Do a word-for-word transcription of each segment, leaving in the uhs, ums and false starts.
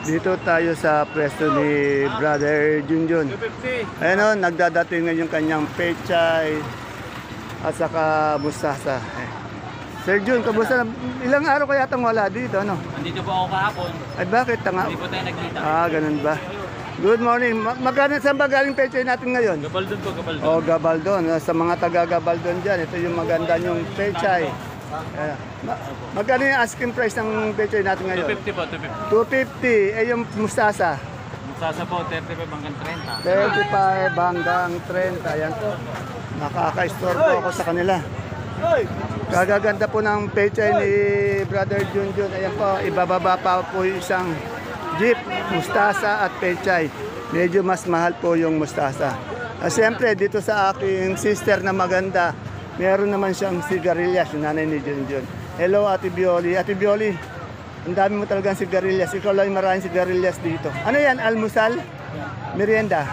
Dito tayo sa pwesto ni Brother Junjun. Ayan o, nagdadating ngayon yung kanyang pechay at saka mustasa. Eh. Sir Jun, kamusta? Ilang araw kaya tang wala dito, ano? Nandito po ako kahapon. Ay bakit? Tanga? Hindi po tayo nagkita. Ah, ganun ba? Good morning. Ma magkano saan ba galing pechay natin ngayon? Gabaldon po, Gabaldon. Oh, Gabaldon. Sa mga taga Gabaldon dyan, ito yung maganda yung pechay. Uh, ma magkano yung asking price ng pechay natin ngayon? two fifty po, two fifty. two fifty. Eh, yung mustasa? Mustasa po, thirty-five hanggang thirty. thirty-five hanggang thirty. Ayan po. Nakaka-store po ako sa kanila. Kagaganda po ng pechay ni Brother Junjun. Ayan po, ibababa pa po yung isang jeep, mustasa at pechay. Medyo mas mahal po yung mustasa. Uh, Siyempre, dito sa aking sister na maganda, meron naman siyang sigarilyas, yung nanay ni Junjun. Hello, Ate Bioli. Ate Bioli, ang dami mo talagang sigarilyas. Ikaw lang yung maraming sigarilyas dito. Ano yan? Almusal? Merienda?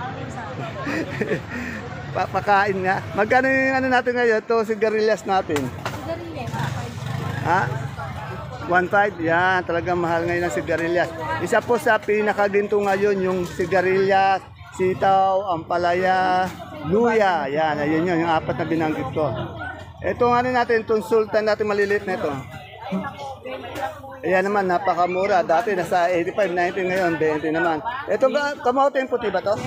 Pakain nga. Magkano yung ano natin ngayon? Ito, sigarilyas natin. Ha? one five? Yan, talagang mahal ngayon ang sigarilyas. Isa po sa pinakaginto ngayon, yung sigarilyas, sitaw, ampalaya, luya. Yan, ayun yun, yung apat na binanggit ko. Ito ano natin, itong sultan natin maliliit na ito. Ayan naman, napakamura. Dati nasa eighty-five, ninety, ngayon twenty naman. Ito, kamote yung puti ba to?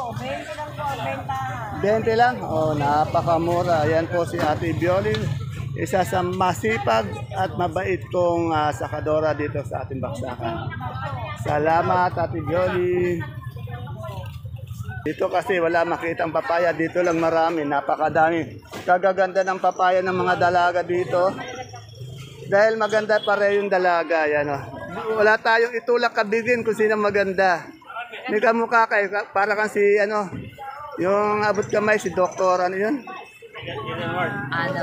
twenty lang? Oh, napakamura. Ayan po si Ate Bioli. Isa sa masipag at mabait kong uh, sakadora dito sa ating baksakan. Salamat, Ate Bioli. Dito kasi wala makitang papaya, dito lang marami, napakadami. Kagaganda ng papaya ng mga dalaga dito. Dahil maganda pare yung dalaga, yan oh. Wala tayong itulak kabigin kung sino maganda. May kamukha kayo, para kang si ano, yung abot kamay, si Doktor, ano yun? Ano?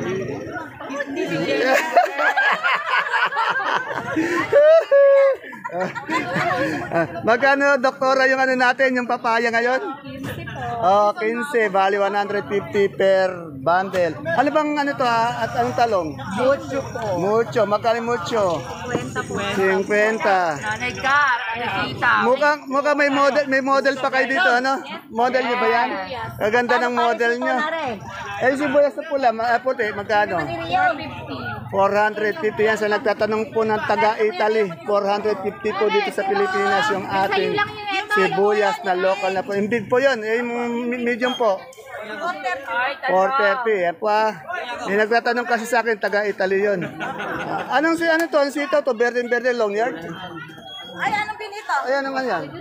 Ah, magkano, doktora, yung ano natin, yung papaya ngayon? Oh, fifteen. Bali one hundred fifty per bundle. Ano bang ano to ha? At anong talong? Mucho po. Mucho. Magkano mucho? Kwenta po. fifty. Nanay ka, nakikita. Mukhang, mukhang may model, may model pa kayo dito, ano? Model niyo ba yan? Kaganda ng model niyo. Eh, sibuyas na pula, ma- puti, magkano? four fifty yan. Sa nagtatanong po ng taga-Italy, four fifty po dito sa Pilipinas yung ating sibuyas na local na po. Yung big po yun, eh, yung medium po. four thirty. Yan po ah. May nagtatanong kasi sa akin, taga-Italy yun. Ah, anong si ano to? Ang sitaw to? Berde-berde long yard? Ay, anong pinito? Ay, ano nga yan?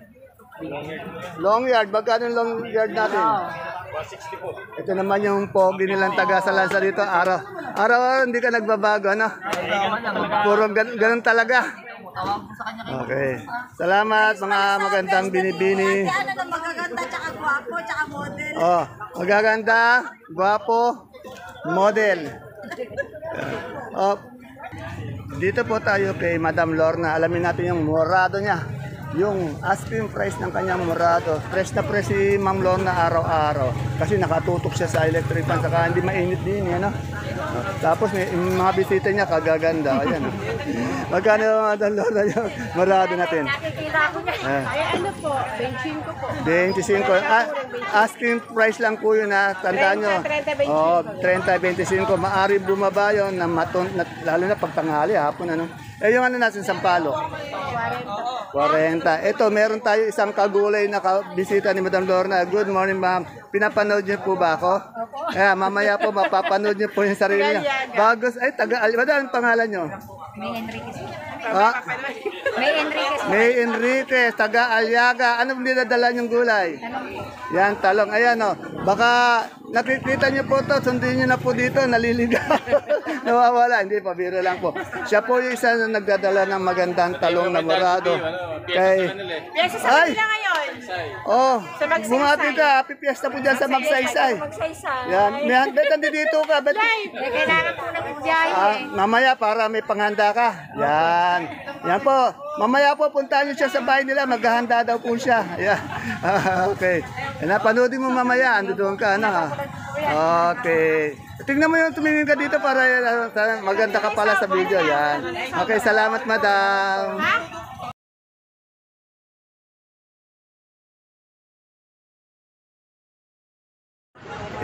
Long yard. Magkano yung long yard natin? Ito naman yung pogi nilang taga sa lansa dito. Araw. Araw-araw hindi ka nagbabago, ano? Puro gan ganun talaga. Okay. Salamat mga magandang binibini. Ano na magaganda, tsaka gwapo, tsaka model. Oh, magaganda, gwapo, model. Oh, dito po tayo kay Madam Lorna. Alamin natin yung morado niya. Yung asking price ng kanyang morado. Fresh na fresh si Ma'am Lorna araw-araw. Kasi nakatutok siya sa electric fan. Saka hindi mainit din, yan. No? Tapos may yung mga bisita niya kagaganda. Ayan. No? Magkano Madam Lorna yung morado natin? Nakikita ko niya. Eh. Ay, ano po? twenty-five po. twenty-five. Ah, asking price lang po yun ha. Tandaan nyo. Oh, thirty, twenty-five. Maari bumaba yun na maton, na, lalo na pag tanghali, hapon ano. Eh yung ano natin, sampalo. forty. Ito, meron tayo isang kagulay na bisita ni Madam Lorna. Good morning, ma'am. Pinapanood niyo po ba ako? Eh, mamaya po mapapanood niyo po yung sarili niya. Bagos, ay, taga, madam, ang pangalan niyo? May Enriquez. Ha? May Enriquez. May Enriquez, taga Aliaga. Anong dinadala niyong gulay? Yan, talong. Ayan, o. Baka nakikita niyo po to, sundin niyo na po dito, naliligaw. Nawawala. Hindi, pabiro lang po. Siya po yung isa na nagdadala ng magandang talong na morado. Kay... Piyesa sa Ay! kanila ngayon. Oh, Sa Magsaysay. bumati ka. Happy fiesta po dyan sa Magsaysay. Magsaysay. Yan. May, ba't nandito ka? Ba't... Eh, kailangan po ng biyahe. Ah, mamaya para may panghanda ka. Yan. Yan po. Mamaya po puntahan niyo siya sa bahay nila. Maghahanda daw po siya. Yan. Ah, okay. Yan, panoodin mo mamaya. Ando doon ka na. Okay. Tingnan mo yung tumingin ka dito para uh, maganda ka pala sa video. Yan. Okay, salamat madam.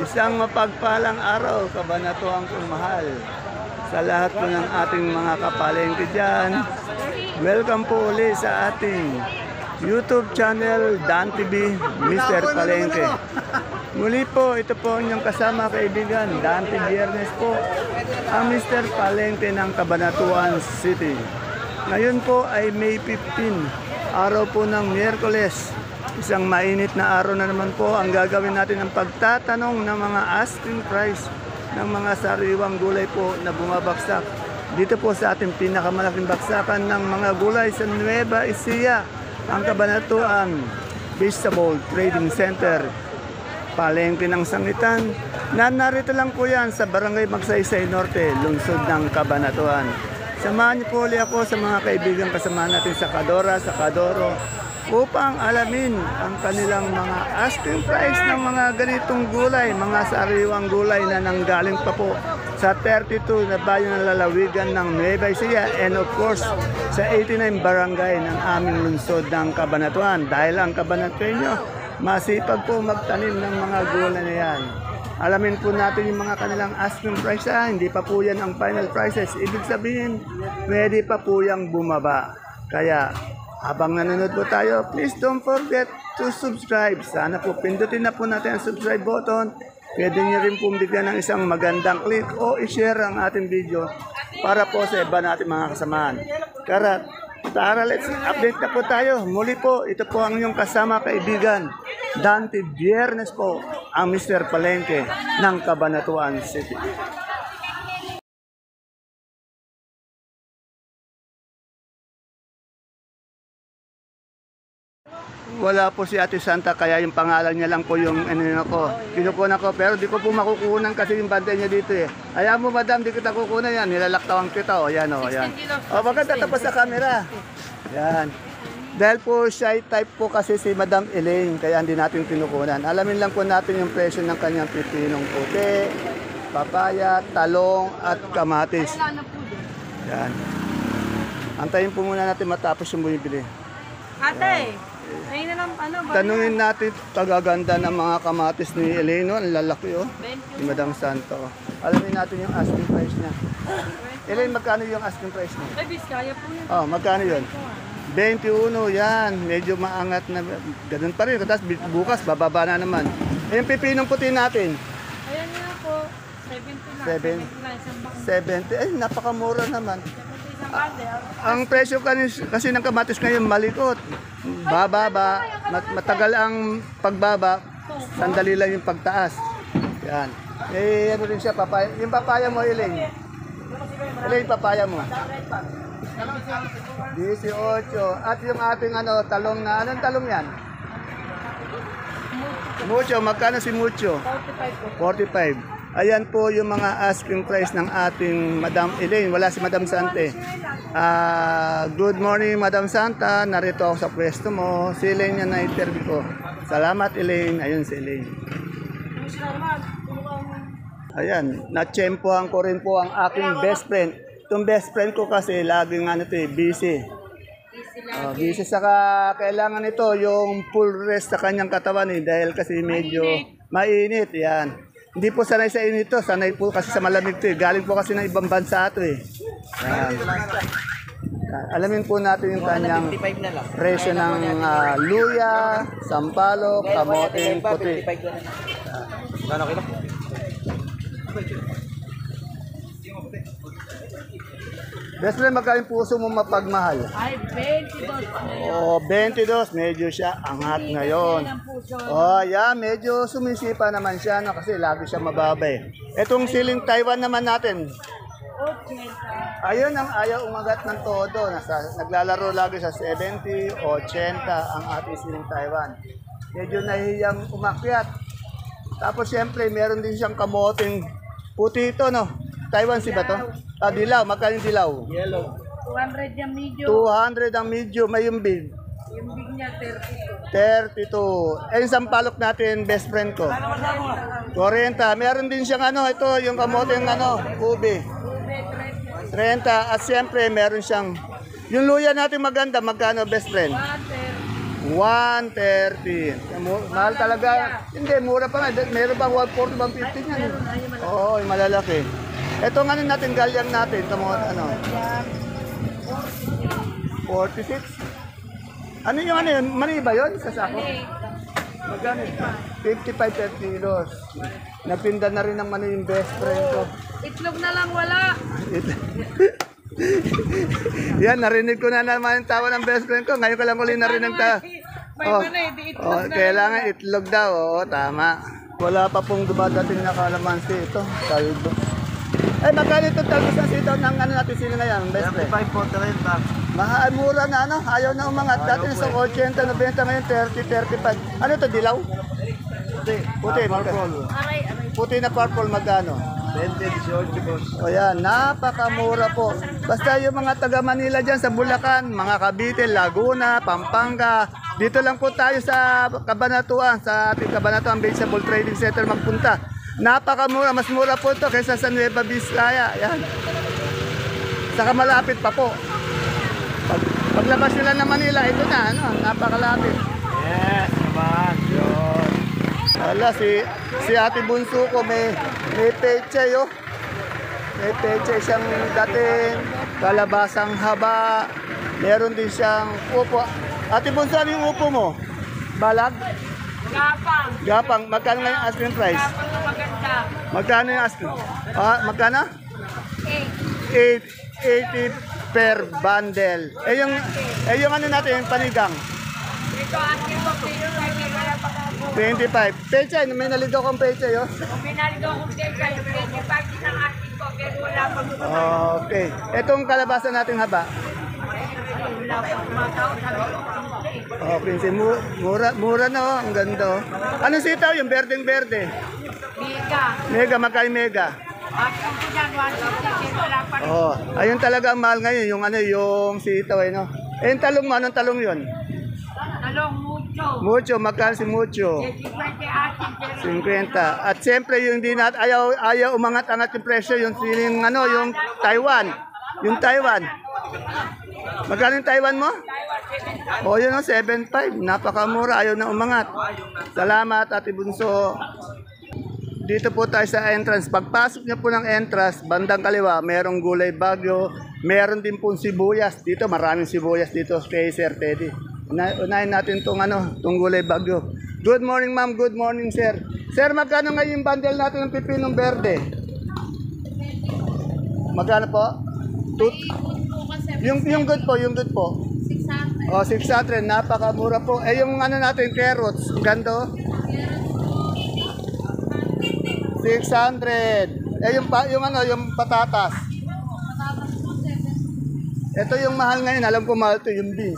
Isang mapagpalang araw, kabanatuang mahal. Sa lahat po ng ating mga kapalengke dyan, welcome po uli sa ating YouTube channel, Dan T V, Mister Palengke. Muli po, ito po ang inyong kasama kaibigan, Dante Biernes po, ang Mister Palengke ng Cabanatuan City. Ngayon po ay May fifteenth, araw po ng Miyerkules. Isang mainit na araw na naman po ang gagawin natin ang pagtatanong ng mga asking price ng mga sariwang gulay po na bumabaksak. Dito po sa ating pinakamalaking baksakan ng mga gulay sa Nueva Ecija, ang Cabanatuan Vegetable Trading Center, Palengke ng Sangitan, na narito lang po yan sa Barangay Magsaysay Norte, lungsod ng Cabanatuan. Samahan niyo po ulit ako sa mga kaibigan kasama natin sa Kadora, sa Kadoro, upang alamin ang kanilang mga asking price ng mga ganitong gulay, mga sariwang gulay na nanggaling pa po sa thirty-two na bayan ng lalawigan ng Nueva Ecija and of course sa eighty-nine barangay ng aming lungsod ng Cabanatuan. Dahil ang Cabanatueño masipag po magtanim ng mga gulay na yan. Alamin po natin yung mga kanilang asking price. Ah, hindi pa po yan ang final prices. Ibig sabihin, pwede pa po yung bumaba. Kaya, habang nanonood po tayo, please don't forget to subscribe. Sana po pindutin na po natin ang subscribe button. Pwede niyo rin po bigyan ng isang magandang click o i-share ang ating video para po sa iba natin mga kasamahan. Kaya, tara, let's update na po tayo. Muli po, ito po ang inyong kasama kaibigan, Dante Biernes po, ang Mister Palengke ng Cabanatuan City. Wala po si Ate Santa, kaya yung pangalan niya lang po yung ano ko. Kinukunan ko, pero di ko po makukunan kasi yung bantay niya dito eh. Ayaw mo madam, di kita kukunan yan. Nilalaktawan kita o, yan o, yan. O, maganda tapos sa camera. Yan. Dahil po shy type po kasi si Madam Elaine, kaya hindi natin kinukunan. Alamin lang po natin yung presyo ng kanyang pipinong puti, papaya, talong, at kamatis. Yan. Antayin po muna natin matapos yung bumibili. Ate, ayun na lang, ano ba? Tanungin natin tagaganda ng mga kamatis ni Elaine, no? Ang lalaki oh. Ni Madam Santo. Alamin natin yung asking price niya. Elaine, magkano yung asking price niya? Ay, Biskaya po yun. Oh, magkano yun? twenty-one, yan. Medyo maangat na. Ganun pa rin. Tapos bukas, bababa na naman. Eh, yung pipinong puti natin? Ayan nga po, seventy na. Seven. seventy. Eh, napakamura naman. Isang bande, Ang presyo kasi, kasi ng kamatis ngayon malikot. Bababa, mat- matagal ang pagbaba, sandali lang yung pagtaas. Yan. Eh, ano rin siya, papaya. Yung papaya mo, Elaine. Elaine, papaya mo. eighteen. At yung ating ano, talong na, anong talong yan? Mucho, magkano si Mucho? forty-five. Ayan po yung mga asking price ng ating Madam Elaine. Wala si Madam Sante. Ah, good morning, Madam Santa. Narito ako sa pwesto mo. Si Elaine yan na interview ko. Salamat, Elaine. Ayun si Elaine. Ayan, natsyempohan ko rin po ang aking best friend. Itong best friend ko kasi laging ano to eh, busy. Oh, busy saka kailangan ito yung full rest sa kanyang katawan eh, dahil kasi medyo mainit. Yan. Hindi po sanay sa init to, sanay po kasi sa malamig to eh. Galing po kasi ng ibang bansa to eh. Yan. Alamin po natin yung kanyang presyo ng uh, luya, sampalok, kamote, puti. Gano'n kilo? Best friend, magkaling puso mo mapagmahal? ay, twenty-two. Oh, twenty-two. Medyo siya angat ngayon. Oh, yeah, medyo sumisipa naman siya no, kasi lagi siya mababa eh. Etong siling Taiwan naman natin. Ayun ang ayaw umagat ng todo. Nasa, naglalaro lagi sa seventy, eighty ang ating siling Taiwan. Medyo nahihiyang umakyat. Tapos siyempre, meron din siyang kamoting puti ito, no? Taiwan si ba to? Ah, dilaw. Magkano yung dilaw? Yellow. two hundred yung medium. two hundred ang medium. May yung big. Yung big niya, thirty-two. thirty-two. Eh, yung sampalok natin, best friend ko. forty. Meron din siyang ano, ito, yung kamote yung ano, ube. thirty. At siyempre, meron siyang, yung luya natin maganda, magkano best friend? one thirty. Mu- Mahal talaga. Hindi, mura pa nga. Meron bang one forty, one fifty niyan? Oo, yung malalaki. Ito nga natin, galyang natin. Ito mga ano, forty-six. Ano yung ano yun? Mani ba yun sa sako? Magkano? fifty-five per kilos. Nagtinda na rin ng mani yung best friend ko. Itlog na lang wala. Yan, narinig ko na naman yung tawa ng best friend ko. Ngayon ko lang uli narinig ta. May Oh, manay, di itlog oh, na kailangan itlog daw. Oo, tama. Wala pa pong dumadating na kalamansi ito. Talbo. Ay, magkano ito talbo sa sitaw ng ano natin sila ngayon? Best friend. thirty-five po, thirty. Mahal, mura na ano. Ayaw na umangat. Dati sa eighty, ninety, ngayon thirty, thirty-five. Ano ito, dilaw? Puti. Puti. magkano? Aray, aray. Puti na purple, magkano? twenty, eighteen, boss. O yan, napakamura po. Basta yung mga taga Manila dyan sa Bulacan, mga Cavite, Laguna, Pampanga, dito lang po tayo sa Cabanatuan, sa ating Cabanatuan Vegetable Trading Center magpunta. Napakamura, mas mura po ito kaysa sa Nueva Vizcaya. Yan. Saka malapit pa po. Pag, paglabas nila ng Manila, ito na, ano, napakalapit. Yes, naman. Yun. Ala, si, si Ate Bunso ko may, may peche, oh. May peche siyang dating, kalabasang haba. Meron din siyang upo. Ate Bunso, ano yung upo mo? Balag? Gapang. Gapang. Magkano nga yung asking price? Gapang na maganda. Magkano yung asking? Ah, magkano? Eight. eight eighty per bundle. Eh yung, eh yung ano natin, yung panigang? Ito akin mo, pero may wala pa ako. twenty-five. Peche, may naligaw kong peche, oh. Kung pinalido ko din kayo, twenty-five din ang akin ko, pero wala pa ako. Okay. Itong kalabasa nating haba. Wala pa kumataw, sabi ko, Oh, Prince, mu- mura, mura na oh. Ang ganda oh. Ano sitaw yung berdeng berde? Biga. Mega, magkay mega. Akin ko dyan, one fifty, pero wala pa rin. Oh, ayun talaga ang mahal ngayon, yung ano, yung sitaw eh, no? Eh, yung talong mo, anong talong yun? Talong mucho. Mucho, magkano si Mucho? twenty akin, pero fifty. At siyempre, yung di nat ayaw, ayaw umangat-angat yung presyo, yung siling, ano, yung Taiwan. Yung Taiwan. Magkano yung Taiwan mo? O, yun o, seven five. Napakamura, ayaw na umangat. Salamat, Ate Bunso. Dito po tayo sa entrance. Pagpasok niyo po ng entrance, bandang kaliwa, merong gulay bagyo, meron din po sibuyas. Dito, maraming sibuyas dito kay Sir Teddy. Una- Unahin natin itong ano, itong gulay bagyo. Good morning, ma'am. Good morning, sir. Sir, magkano ngayon yung bundle natin ng pipinong berde? Magkano po? Two, po kasi yung, yung good po, yung good po. six hundred. O, six hundred, napakamura po. Eh, yung ano natin, carrots, ganda oh. six hundred. Eh, yung, pa, yung ano, yung patatas. Matapos po, seven. Ito yung mahal ngayon, alam ko mahal to yung beans.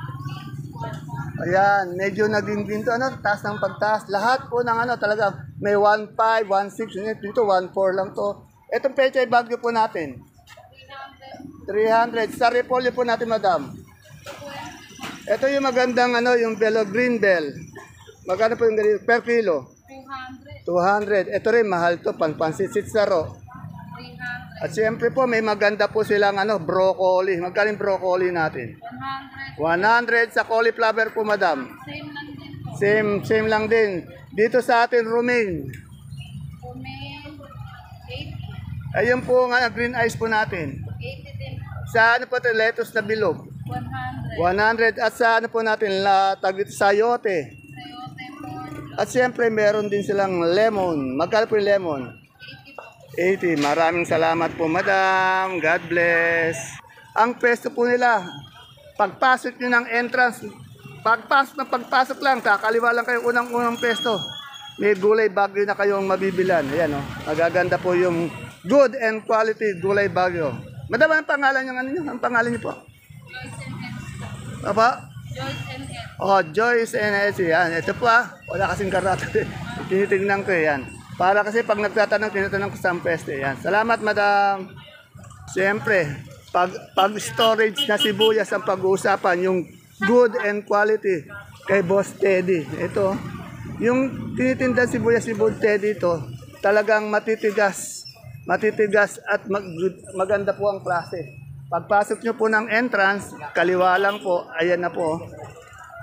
Ayan, medyo naging ginto, ano, taas ng pagtaas. Lahat po ng ano, talaga, may one five, one six, dito one four lang to. Itong pechay bagyo po natin. three hundred. Sa repolyo po natin, madam. Ito yung magandang, ano, yung bello green bell. Magkano po yung ganito? Per kilo? two hundred. two hundred. Ito rin, mahal to, pang pansisit saro. three hundred. At siyempre po, may maganda po silang, ano, broccoli. Magkano yung broccoli natin? one hundred. one hundred sa cauliflower po, madam. Same lang din po. Same, same lang din. Dito sa atin, romaine. Kumin, eighty. Ayun po nga, green ice po natin. eighty din po. Sa ano po ito, lettuce na bilog. one hundred. one hundred. At sa ano po natin, la, tag dito, sayote. Sayote po. At siyempre, meron din silang lemon. Magkano po yung lemon? eighty po. eighty. Maraming salamat po, madam. God bless. Ang pwesto po nila, pagpasok nyo ng entrance, pagpasok na pagpasok lang, kakaliwa lang kayo unang-unang pwesto. May gulay bagyo na kayong mabibilan. Ayan o, magaganda po yung good and quality gulay bagyo. Madam, ang pangalan nyo, ano nyo? Ang pangalan nyo po? Joyce and Ed. Apa? Joyce and Ed. Oh, Joyce and Essie. Yan. Ito po ah. Wala kasing karato. Tinitingnan ko yan. Para kasi pag nagtatanong, tinatanong ko sa pwesto. Yan. Salamat, madam. Siyempre, pag, pag storage na sibuyas ang pag-uusapan, yung good and quality kay Boss Teddy. Ito, yung tinitinda sibuyas si Boss Teddy ito, talagang matitigas. Matitigas at mag, maganda po ang klase. Pagpasok nyo po ng entrance, kaliwa lang po, ayan na po.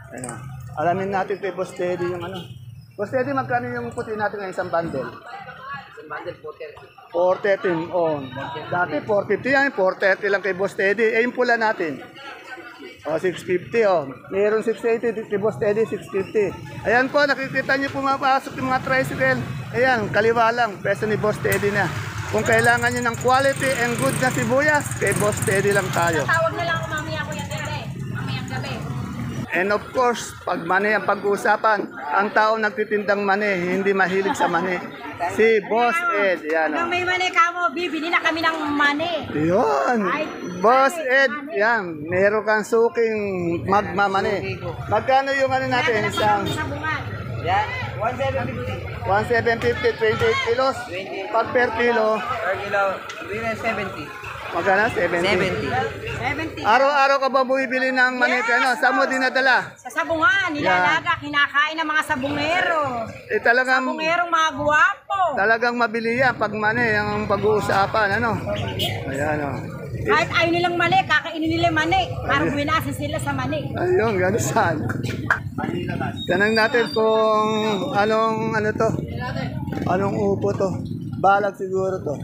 Ayan. Alamin natin kay Boss Teddy yung ano. Boss Teddy, magkano yung puti natin ng isang bundle? Isang bundle po, thirty. four thirty. Oh. Dati four fifty yan, four thirty lang kay Boss Teddy. Eh, yung pula natin. Oh, six fifty oh. Mayroon six eighty kay Boss Teddy, six fifty. Ayan po, nakikita niyo pumapasok yung mga tricycle. Ayan, kaliwa lang, peso ni Boss Teddy na. Kung kailangan niyo ng quality and good na sibuyas, kay Boss Teddy lang tayo. Tawag na lang ako mamaya ko yan gabi. Mamayang gabi. And of course, pag mani ang pag-uusapan, ang tao nagtitindang mani, hindi mahilig sa mani. Si Boss Ed, yan Nung o. may mani ka mo, bibili na kami ng mani. Yun, Boss Ed, yan, meron kang suking magmamani. Magkano yung ano natin, isang Sa bungan. Yan, one seven fifty. one seven fifty, twenty-eight kilos, pag per kilo, Per kilo, three seventy. magkano? seventy. seventy. seventy. Araw-araw ka ba bumibili ng mani? Ano? Saan mo dinadala? Sa sabungan, nilalaga, kinakain ng mga sabungero. Eh talagang, Sabungerong mga guwapo. talagang mabili yan pag mani, ang pag-uusapan, ano? Ayan o. Kahit ayaw nilang mani, kakainin nila yung mani. Parang winasin sila sa mani. Ayun, gano'n saan. Tanong natin kung anong ano to. Anong upo to. Balag siguro to.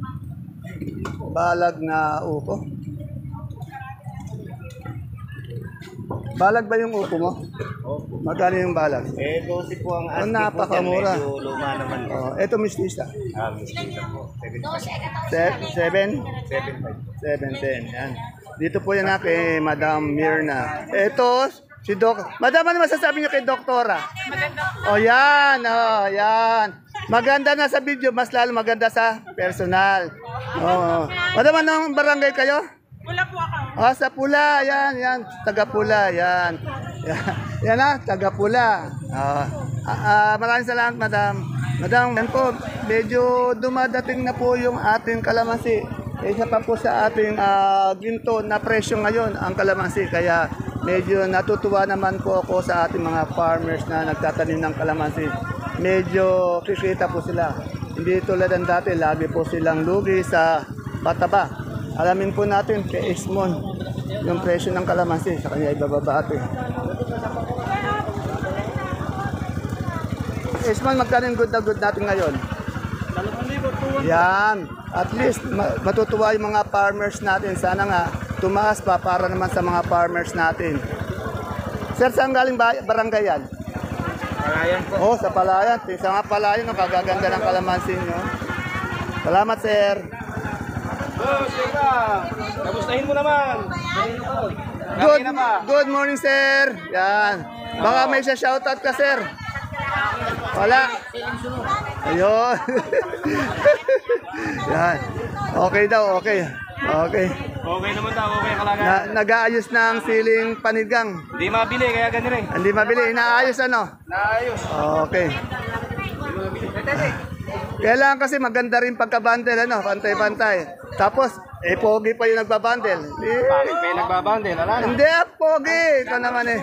Balag na upo. Balag ba yung upo mo? Magkano yung balag? Eh, dosi po ang Oh, asking po dyan. napakamura. Medyo luma naman. Oh, eto mistisa. Ah, mistisa po. Se- seven? seven five. Seven, ten. Yan. Dito po yan na kay Madam Mirna. Ito, si Doc. Madam, ano masasabi niyo kay Doktora? Maganda. Oh, yan. Oh, yan. Maganda na sa video, mas lalo maganda sa personal. Oh. Madam, anong barangay kayo? Wala po ako. Ah, sa Pula. Yan, yan. Taga Pula. Yan. Yan, yan na, taga Pula. Ah, ah, ah, maraming salamat, Madam. Madam, yan po, medyo dumadating na po yung ating kalamansi. Isa pa po sa ating ah, ginto na presyo ngayon ang kalamansi. Kaya medyo natutuwa naman po ako sa ating mga farmers na nagtatanim ng kalamansi. Medyo kikita po sila. Hindi tulad ng dati, lagi po silang lugi sa pataba. Alamin po natin kay Ismon yung presyo ng kalamansi. Sa kanya ibababa ito. Ismon, magkano yung good na good natin ngayon? Yan. At least ma- matutuwa yung mga farmers natin. Sana nga tumaas pa para naman sa mga farmers natin. Sir, saan galing ba- barangay yan? Palayan po. Oh, sa Palayan. Sa mga Palayan, no, kagaganda ng kalamansi nyo. Salamat, sir. Oh, Sika! Kamustahin mo naman. Good, good morning, sir. Yan. Baka may siya shoutout ka, sir. Wala. Ayun. Yan. Okay daw, okay. Okay. Okay naman daw, okay kalaga. Na, nag-aayos ng siling panigang. Hindi mabili, kaya ganun eh. Hindi mabili. Inaayos ano? Naayos. Okay. Kailangan kasi maganda rin pagka-bundle, ano? Pantay-pantay. Tapos, eh, pogi pa yung nagbabundle. Eh, Bakit pa yung nagbabandel? Wala na. hindi, ah, pogi. Ito naman eh.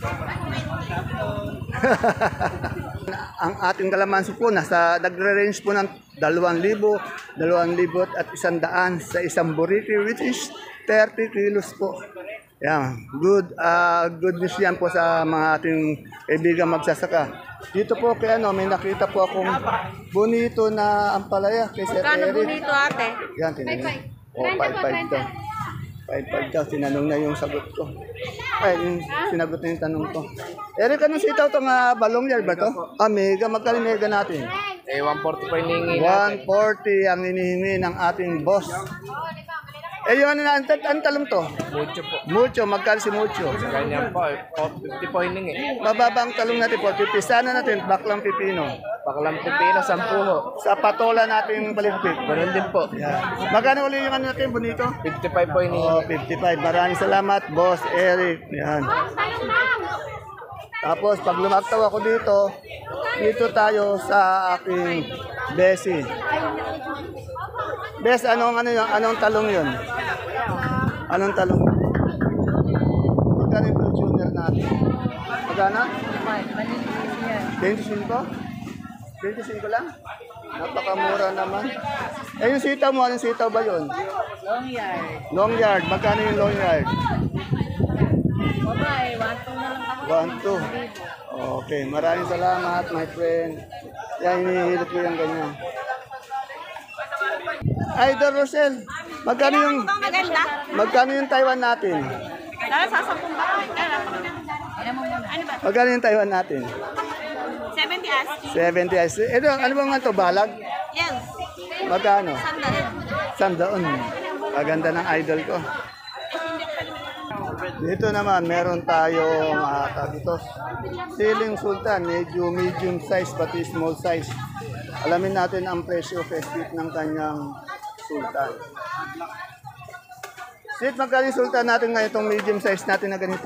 Ang ating kalamansi po, nasa, nagre-range po ng dalawang libo, dalawang libo at isang daan sa isang burrito, which is thirty kilos po. Yan, good, uh, good news yan po sa mga ating kaibigan magsasaka. Dito po kay ano, may nakita po akong bonito na ampalaya kay Sir Eric. bonito ate? Yan, tinanong. O, five five daw. five five daw, tinanong na yung sagot ko. Ay, yung sinagot na yung tanong ko. Eric, anong sitaw itong uh, balong yard ba ito? Ah, mega. Magkano mega natin? Eh, one forty pa hinihingi one forty ang hinihingi ng ating boss. Eh, yung ano na, ang, ang talong to? Mucho po. Mucho, magkano si Mucho? Ganyan po, four fifty po hiningi. Mababa ang talong natin, four fifty. Sana natin, baklang pipino. Bakalang pipino, sampu ho. Sa patola natin balimpik. Ganun din po. Yan. Magkano ulit yung ano natin, bonito? fifty-five po hiningi. Oh, fifty-five. Maraming salamat, Boss Eric. Yan. Tapos, pag lumaktaw ako dito, dito tayo sa aking Bessie. Bes, anong, ano yun? Anong talong yun? Anong talong? Magkano yung junior natin? Magkano? twenty-five? twenty-five lang? Napakamura naman. Eh, yung sitaw mo, anong sitaw ba yun? Long yard. Long yard. Magkano yung long yard? Baba eh, one two na lang ako. one two. Okay, maraming salamat, my friend. Yan, hinihilot ko yung ganyan. Idol Rosel, magkano yung, Maganda. magkano yung Taiwan natin? Dala sa sampung ba? Ano ba? Magkano yung Taiwan natin? seventy asking. seventy. Ito, ano bang ito, balag? Yes. Magkano? Sandal. Sandaon. Maganda ng idol ko. Dito naman, meron tayong uh, tagitos. Siling Sultan, medyo medium size, pati small size. Alamin natin ang presyo festive ng kanyang Sultan. Sit, magkano yung Sultan natin ngayon, itong medium size natin na ganito?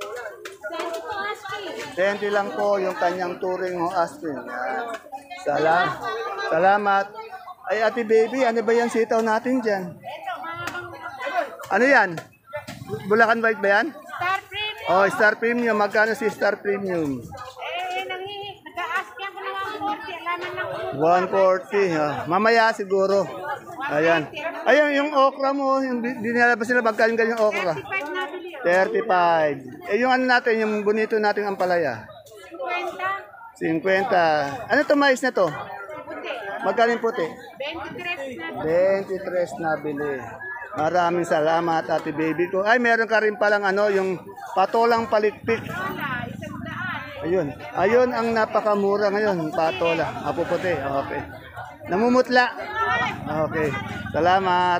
twenty lang po yung kanyang turing o asking. Salam. Salamat. Ay, ate baby, ano ba yan sitaw natin dyan? Ano yan? Bulacan White ba yan? Star Premium. Oh, Star Premium. Magkano si Star Premium? Eh, nanghihi. Nag-a-asking ako ng one forty. Alaman lang ko. one forty. Ah. Mamaya siguro. Ayan. Ayun, yung okra mo, yung di- dinalabas nila, magkano ganyan okra? thirty-five na bili. thirty-five. Eh, yung ano natin, yung bonito nating ampalaya? fifty. fifty. Ano to mais na to? Puti. Magkano yung puti? twenty-three na. twenty-three na bili. Maraming salamat, ate baby ko. Ay, meron ka rin palang ano, yung patolang palikpik. Wala. Isang daan. Ayun. Ayun ang napakamura ngayon, patola. Mapuputi. Okay. Namumutla. Okay. Salamat.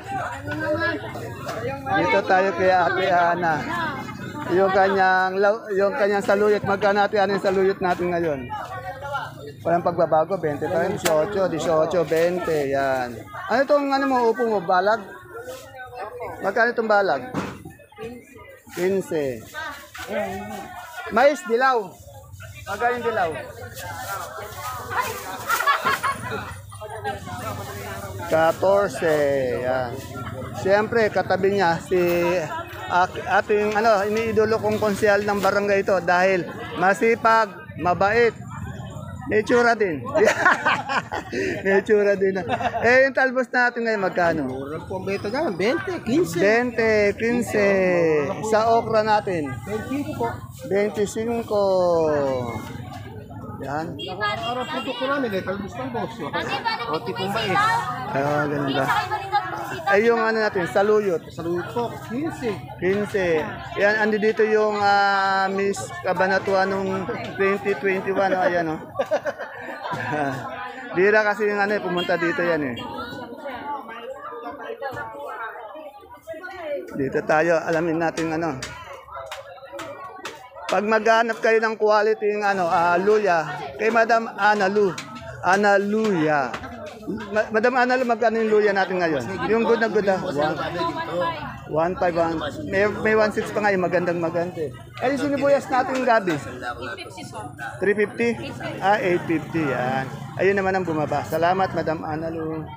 Dito tayo kay Ate Ana. Yung kanyang law- yung kanyang saluyot, magkano natin ano yung saluyot natin ngayon? Walang pagbabago, twenty pa rin, eighteen, eighteen, twenty, yan. Ano itong ano mo, upo mo, balag? Magkano itong balag? fifteen. Mais, dilaw. Magkano yung dilaw? fourteen. Yan. Siyempre, katabi niya si ak- ating ano, iniidolo kong konsyal ng barangay ito dahil masipag, mabait, may tsura din. May tsura din. Eh, yung talbos natin ngayon, magkano? Murang po ba ito naman? twenty, fifteen. twenty, fifteen. Sa okra natin, twenty po. twenty-five. Yan. Araw po ito ko namin eh, talbos ng boss. Roti pong mais. Ah, ganun ba? Ay, yung ano natin, saluyot. Saluyot po, fifteen. fifteen. Yan, andi dito yung ah, Miss Cabanatuan nung twenty twenty-one. Oh, ayan, oh. Bira kasi yung ano, eh, pumunta dito yan eh. Dito tayo, alamin natin ano. Pag maghanap kayo ng quality ng ano, ah, luya, kay Madam Ana Lu. Ana Luya. Ma- Madam Ana Lu, magkano yung luya natin ngayon? Yung good na good ah. one five one. May, may one six pa nga yung magandang maganda. Eh, yung sinibuyas natin gabi? three fifty? Ah, eight fifty. Yan. Ayun naman ang bumaba. Salamat, Madam Ana Lu.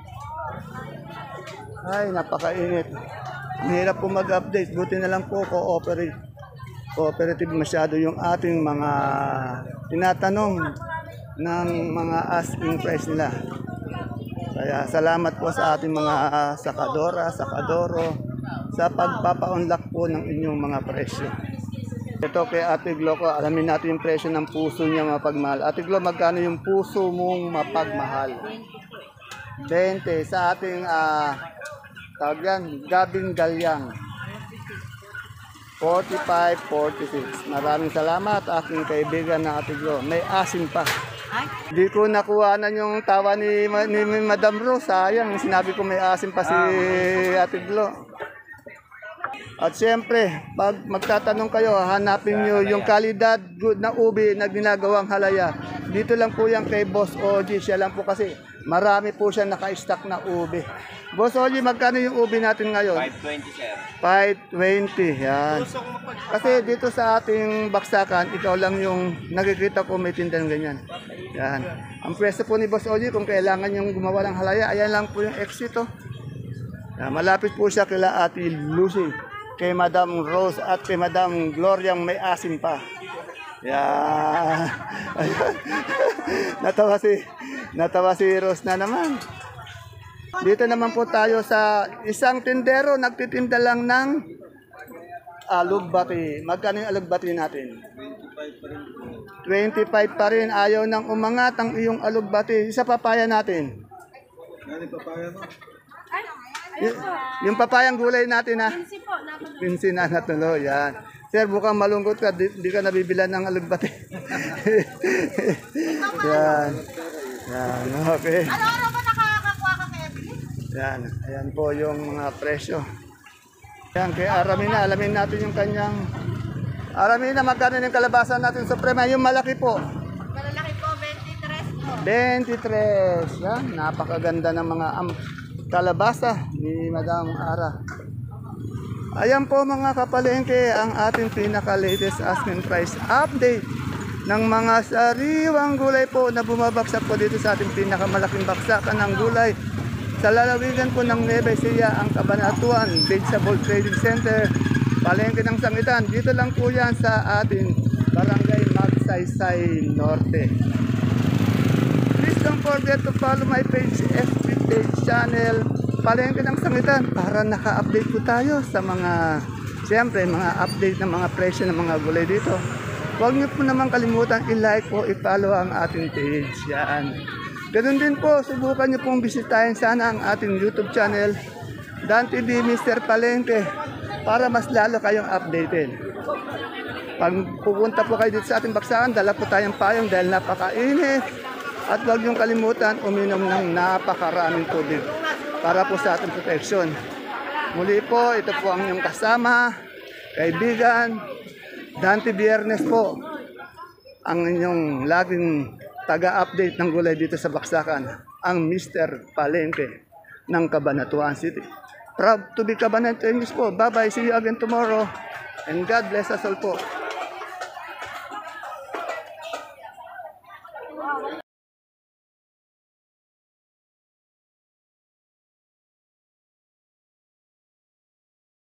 Ay, napakainit. Mahirap po mag-update. Buti na lang po cooperate. Cooperative masyado yung ating mga tinatanong ng mga asking price nila. Kaya salamat po sa ating mga sakadora, sakadoro sa pagpapa-unlock po ng inyong mga presyo. Ito kay Ate Glo ko, alamin natin yung presyo ng puso niya mapagmahal. Ate Glo, magkano yung puso mong mapagmahal? twenty sa ating uh, tawag yan, Gabing Galyang. forty-five, forty-six. Maraming salamat aking kaibigan na Ate Glo. May asin pa. Hindi ko nakuha na yung tawa ni, ni, ni Madam Rose. Sayang, sinabi ko may asin pa si Ate Glo. At siyempre, pag magtatanong kayo, hanapin nyo yung kalidad good na ubi na ginagawang halaya. Dito lang po yan kay Boss O G. Siya lang po kasi marami po siya naka-stock na ubi. Boss O G, magkano yung ubi natin ngayon? five twenty, sir. five twenty, yan. Kasi dito sa ating baksakan, ikaw lang yung nakikita ko may tindahan ganyan. Yan. Ang pwesto po ni Boss O G, kung kailangan yung gumawa ng halaya, ayan lang po yung exit. Oh. Yan, malapit po siya kila Ate Lucy, kay Madam Rose at kay Madam Gloria may asim pa. Yan. Ayun. natawa si, natawa si Rose na naman. Dito naman po tayo sa isang tindero, nagtitinda lang ng alugbati. Magkano yung alugbati natin? twenty-five pa rin. Ayaw nang umangat ang iyong alugbati. Sa papaya natin. Y- yung papayang gulay natin ha. Pinsi na natuloy. Yan. Sir, bukang malungkot ka. Di, di ka nabibilan ng alugbati. Yan. Yan. Okay. Araw-araw ba nakakakuha ka kay Evelyn? Yan. Ayan po yung mga presyo. Yan. Kay Aramina, alamin natin yung kanyang... Aramina, magkano yung kalabasan natin sa prema? Yung malaki po. Malalaki po, twenty-three po. twenty-three. Yan. Napakaganda ng mga um, kalabasa ni Madam Ara. Ayan po mga kapalengke ang ating pinaka-latest asking price update ng mga sariwang gulay po na bumabagsak po dito sa ating pinakamalaking baksakan ng gulay sa lalawigan po ng Nueva Ecija, ang Cabanatuan Vegetable Trading Center, Palengke ng Sangitan. Dito lang po yan sa ating Barangay Magsaysay Norte. Please don't forget to follow my page, F B page channel, Palengke ng Sangitan, para naka-update po tayo sa mga, siyempre, mga update ng mga presyo ng mga gulay dito. Huwag niyo po naman kalimutan i-like po, i-follow ang ating page. Yan. Ganun din po, subukan niyo pong bisitahin sana ang ating YouTube channel, Dan T V Mister Palengke, para mas lalo kayong updated. Pag pupunta po kayo dito sa ating baksakan, dala po tayong payong dahil napakainit. At huwag niyong kalimutan, uminom ng napakaraming tubig para po sa ating protection. Muli po, ito po ang inyong kasama, kaibigan, Dante Biernes po, ang inyong laging taga-update ng gulay dito sa baksakan, ang Mister Palengke ng Cabanatuan City. Proud to be Cabanatuan po. Bye-bye. See you again tomorrow. And God bless us all po.